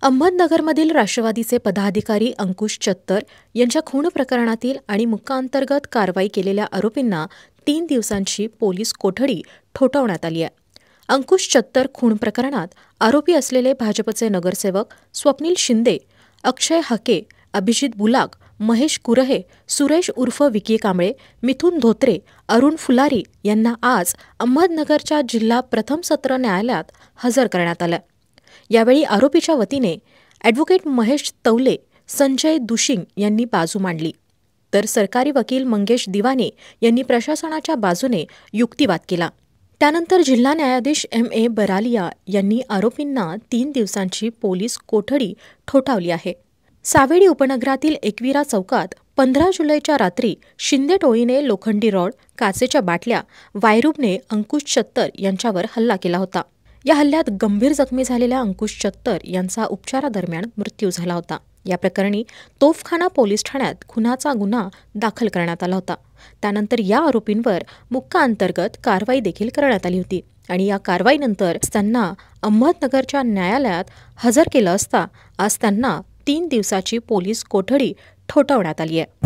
अहमदनगरमधील राष्ट्रवादीचे पदाधिकारी अंकुश चत्तर यांच्या खून प्रकरणातील आणि मुक्काअंतर्गत कारवाई केलेल्या आरोपींना 3 दिवसांची पोलीस कोठडी ठोठावण्यात आली आहे. अंकुश चत्तर खून प्रकरणात आरोपी असलेले भाजपचे नगरसेवक स्वप्नील शिंदे, अक्षय हके, अभिजित बुलाग, महेश कुरहे, सुरेश उर्फ विकी कांबळे, मिथुन धोत्रे, अरुण फुलारी यांना आज अहमदनगरच्या जिल्हा प्रथम सत्र न्यायालयात हजर करण्यात आलं. यावेळी आरोपीच्या वतीने ॲडव्होकेट महेश तवले, संजय दुशिंग यांनी बाजू मांडली, तर सरकारी वकील मंगेश दिवाने यांनी प्रशासनाच्या बाजूने युक्तिवाद केला. त्यानंतर जिल्हा न्यायाधीश M.A. बरालिया यांनी आरोपींना 3 दिवसांची पोलीस कोठडी ठोठावली आहे. सावेडी उपनगरातील एकविरा चौकात 15 जुलैच्या रात्री शिंदे टोळीने लोखंडी रॉड, काचेच्या बाटल्या, वायरूबने अंकुश चत्तर यांच्यावर हल्ला केला होता. या हल्ल्यात गंभीर जखमी झालेल्या अंकुश चत्तर यांचा उपचारादरम्यान मृत्यू झाला होता. या प्रकरणी तोफखाना पोलीस ठाण्यात खुनाचा गुन्हा दाखल करण्यात आला होता. त्यानंतर या आरोपींवर मुक्काअंतर्गत कारवाई देखील करण्यात आली होती आणि या कारवाईनंतर त्यांना अहमदनगरच्या न्यायालयात हजर केलं असता आज त्यांना 3 दिवसाची पोलीस कोठडी ठोठावण्यात आली आहे.